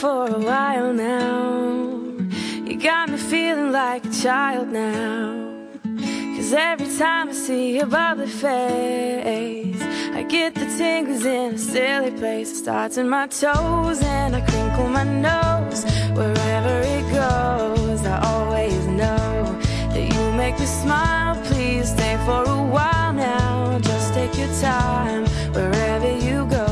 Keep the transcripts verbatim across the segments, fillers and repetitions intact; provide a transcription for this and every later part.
for a while now. You got me feeling like a child now. Cause every time I see your bubbly face, I get the tingles in a silly place. It starts in my toes and I crinkle my nose. Wherever it goes, I always know that you make me smile. Please stay for a while now. Just take your time wherever you go.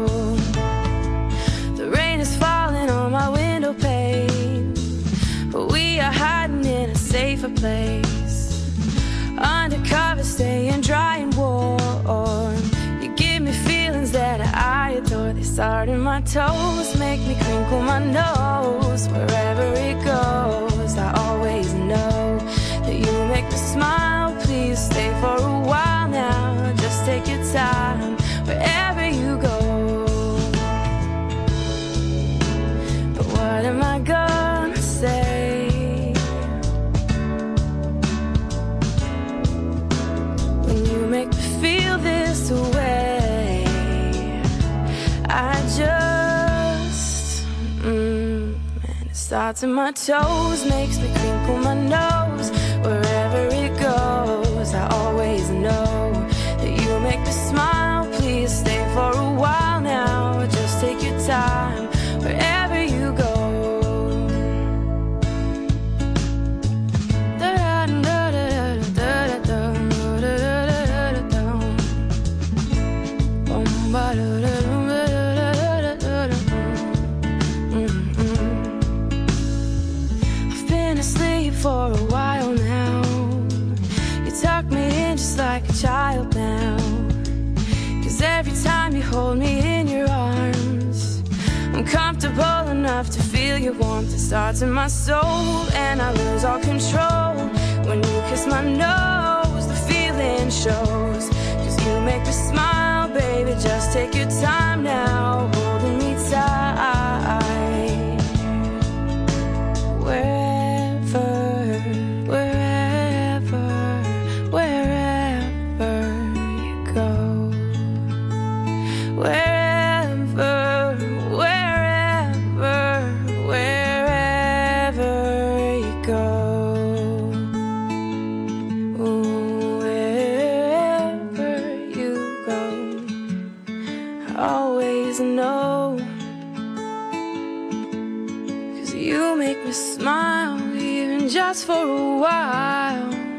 The rain is falling on my window pane, but we are hiding in a safer place. Undercover, staying dry and warm. You give me feelings that I adore. They start in my toes, make me crinkle my nose. Wherever it goes, I always know that you make me smile. Please stay for a while now. Just take your time wherever you go. But what am I gonna say when you make me feel this way? I just, mm, and it starts in my toes, makes me crinkle my nose. Wherever it goes, I always know that you make me smile. Please stay for a while now. Just take your time wherever you go. I've been asleep for a while now. You tuck me in just like a child now. Cause every time you hold me in your arms, I'm comfortable enough to feel your warmth. It starts in my soul and I lose all control. When you kiss my nose, the feeling shows. Cause you make me smile, baby. Just take your time now, holding me tight. Wherever, wherever, wherever you go. Wherever, wherever, wherever you go. Ooh, wherever you go, I always know. Cause you make me smile, even just for a while.